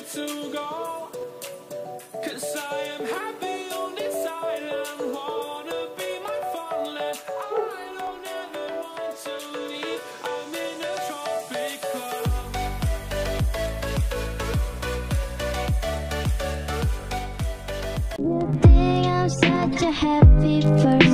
to go, 'cause I am happy on this island. Wanna be my farmland. I don't ever want to leave. I'm in a tropic club. You think I'm such a happy person.